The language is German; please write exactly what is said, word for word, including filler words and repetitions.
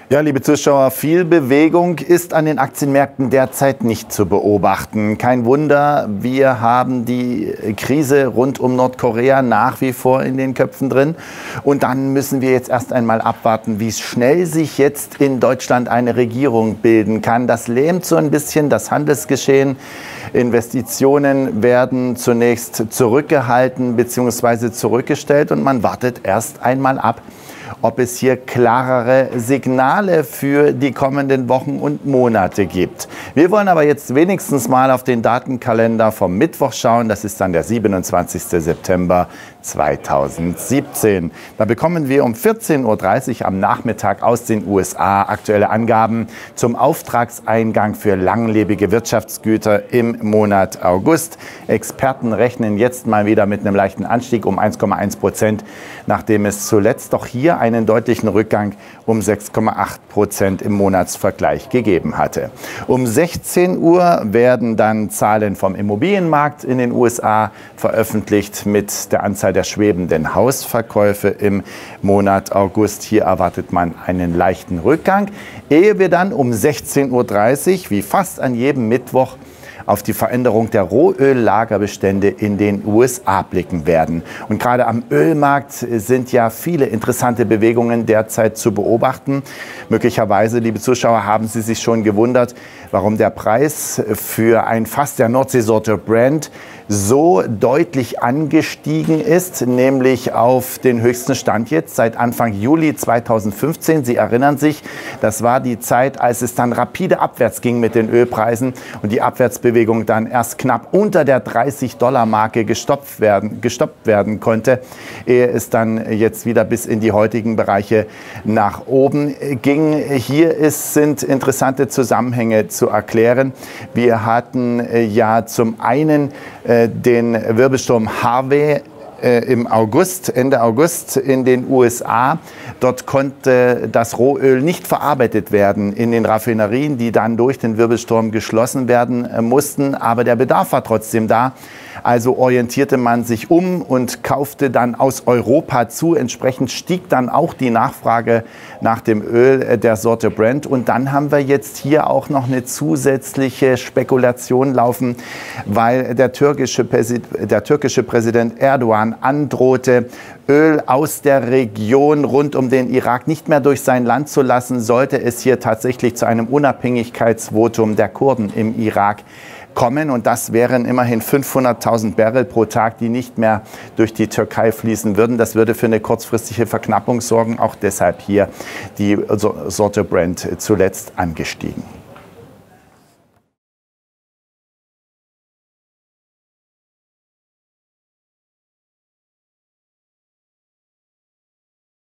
Ja, liebe Zuschauer, viel Bewegung ist an den Aktienmärkten derzeit nicht zu beobachten. Kein Wunder, wir haben die Krise rund um Nordkorea nach wie vor in den Köpfen drin. Und dann müssen wir jetzt erst einmal abwarten, wie schnell sich jetzt in Deutschland eine Regierung bilden kann. Das lähmt so ein bisschen das Handelsgeschehen. Investitionen werden zunächst zurückgehalten bzw. zurückgestellt und man wartet erst einmal ab, ob es hier klarere Signale für die kommenden Wochen und Monate gibt. Wir wollen aber jetzt wenigstens mal auf den Datenkalender vom Mittwoch schauen. Das ist dann der siebenundzwanzigste September zweitausendsiebzehn. Da bekommen wir um vierzehn Uhr dreißig am Nachmittag aus den U S A aktuelle Angaben zum Auftragseingang für langlebige Wirtschaftsgüter im Monat August. Experten rechnen jetzt mal wieder mit einem leichten Anstieg um eins Komma eins Prozent, nachdem es zuletzt doch hier einen deutlichen Rückgang um sechs Komma acht Prozent im Monatsvergleich gegeben hatte. Um sechzehn Uhr werden dann Zahlen vom Immobilienmarkt in den U S A veröffentlicht mit der Anzahl der schwebenden Hausverkäufe im Monat August. Hier erwartet man einen leichten Rückgang, ehe wir dann um sechzehn Uhr dreißig, wie fast an jedem Mittwoch, auf die Veränderung der Rohöllagerbestände in den U S A blicken werden. Und gerade am Ölmarkt sind ja viele interessante Bewegungen derzeit zu beobachten. Möglicherweise, liebe Zuschauer, haben Sie sich schon gewundert, warum der Preis für ein Fass der Nordseesorte Brent so deutlich angestiegen ist, nämlich auf den höchsten Stand jetzt seit Anfang Juli zweitausendfünfzehn. Sie erinnern sich, das war die Zeit, als es dann rapide abwärts ging mit den Ölpreisen und die Abwärtsbewegung dann erst knapp unter der dreißig Dollar Marke gestoppt werden, gestoppt werden konnte, ehe es dann jetzt wieder bis in die heutigen Bereiche nach oben ging. Hier ist, sind interessante Zusammenhänge zu erklären. Wir hatten ja zum einen den Wirbelsturm Harvey im August, Ende August in den U S A. Dort konnte das Rohöl nicht verarbeitet werden in den Raffinerien, die dann durch den Wirbelsturm geschlossen werden mussten. Aber der Bedarf war trotzdem da. Also orientierte man sich um und kaufte dann aus Europa zu. Entsprechend stieg dann auch die Nachfrage nach dem Öl der Sorte Brent. Und dann haben wir jetzt hier auch noch eine zusätzliche Spekulation laufen, weil der türkische, der türkische Präsident Erdogan androhte, Öl aus der Region rund um den Irak nicht mehr durch sein Land zu lassen, sollte es hier tatsächlich zu einem Unabhängigkeitsvotum der Kurden im Irak kommen. Und das wären immerhin fünfhunderttausend Barrel pro Tag, die nicht mehr durch die Türkei fließen würden. Das würde für eine kurzfristige Verknappung sorgen. Auch deshalb hier die Sorte Brent zuletzt angestiegen.